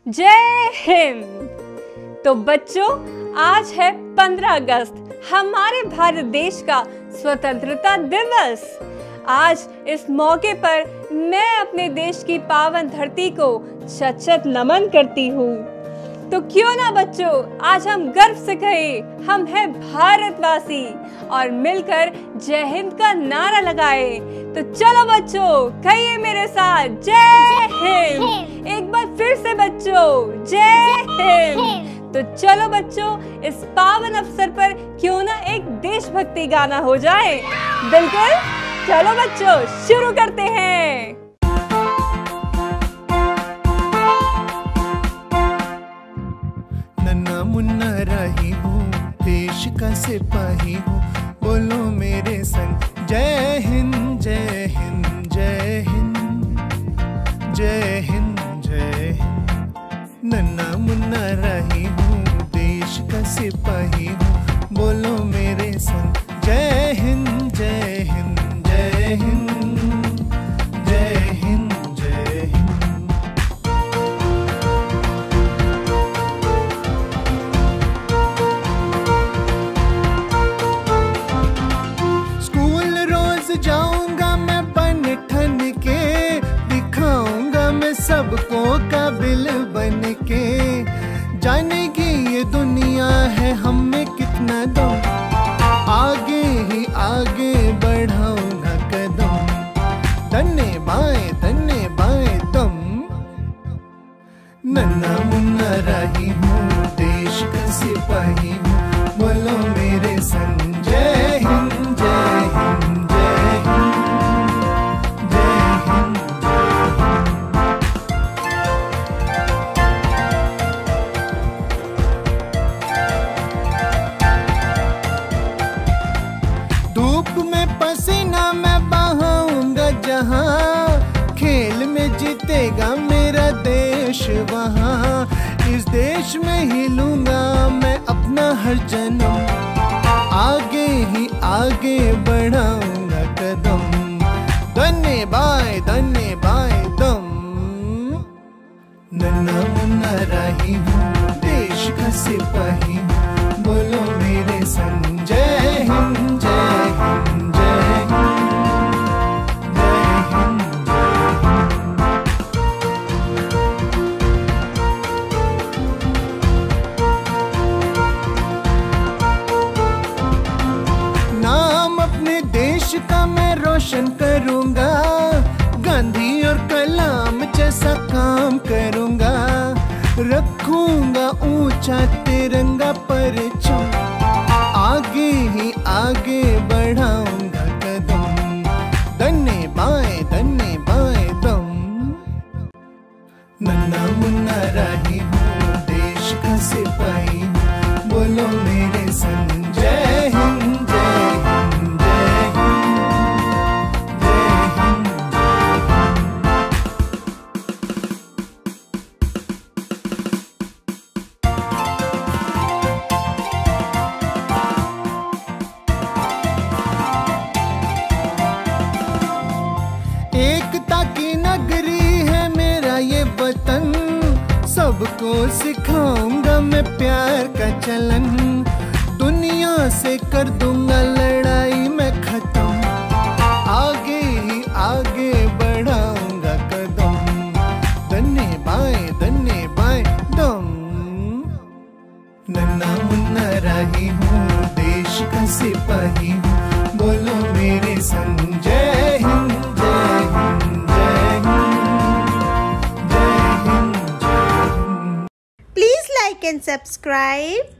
जय हिंद। तो बच्चों, आज है 15 अगस्त, हमारे भारत देश का स्वतंत्रता दिवस। आज इस मौके पर मैं अपने देश की पावन धरती को शत-शत नमन करती हूँ। तो क्यों ना बच्चों, आज हम गर्व से कहें, हम हैं भारतवासी और मिलकर जय हिंद का नारा लगाए। तो चलो बच्चों, कहिए मेरे साथ, जय हिंद। एक बार फिर से बच्चों, जय हिंद। तो चलो बच्चों, इस पावन अवसर पर क्यों ना एक देशभक्ति गाना हो जाए। बिल्कुल, चलो बच्चों, शुरू करते हैं। नन्ना मुन्ना राही हूँ, देश का सिपाही हूँ, बोलो मेरे संग, जय हिंद जय हिंद जय हिंद जय हिंद जय हिंद। नन्ना मुन्ना राही हूँ, देश का सिपाही हूँ, बोलो मेरे संग, जय हिंद जय हिंद जय हिंद जय हिंद जय हिंद। स्कूल रोज जाऊंगा मैं बन ठन के, दिखाऊंगा मैं सबको काबिल बन के। जानेगी ये दुनिया है हम में कितना दम, आगे ही आगे बढ़ाऊंगा कदम। दन्ने बाएं दम। नन्ना मुन्ना राही हूँ, देश का सिपाही हूँ, बोलो मेरे संग, जय हिंद जय हिंद जय हिंद जय हिंद जय हिंद। धूप में पसीना मैं बहाऊंगा जहाँ, खेल में जीतेगा मेरा देश वहाँ। इस देश में ही लूंगा मैं अपना हर जन्म, आगे ही आगे बढ़ाऊंगा कदम। दन्ने बाएं दम। नन्ना मुन्ना राही हूँ, देश का सिपाही हूँ, बोलो मेरे संग, जय हिंद जय हिंद जय हिंद जय हिंद जय हिंद। नाम अपने देश का मैं रोशन करूंगा, गांधी और कलाम जैसा काम करूंगा। रखूंगा ऊंचा तिरंगा परचम, आगे ही आगे बढ़ाऊंगा कदम। दन्ने बाएं दम। नन्ना मुन्ना राही हूँ, देश का सिपाही हूँ, बोलो मेरे संग, जय हिंद जय हिंद जय हिंद जय हिंद जय हिंद। एकता की नगरी है मेरा ये वतन, सबको सिखाऊंगा मैं प्यार का चलन। दुनिया से कर दूंगा लड़ाई मैं खत्म, आगे ही आगे बढ़ाऊंगा कदम। दन्ने बाएं दम। नन्ना मुन्ना राही हूँ, देश का सिपाही हूँ, बोलो मेरे संग, जय हिंद जय हिंद जय हिंद जय हिंद जय Hind. Please like and subscribe.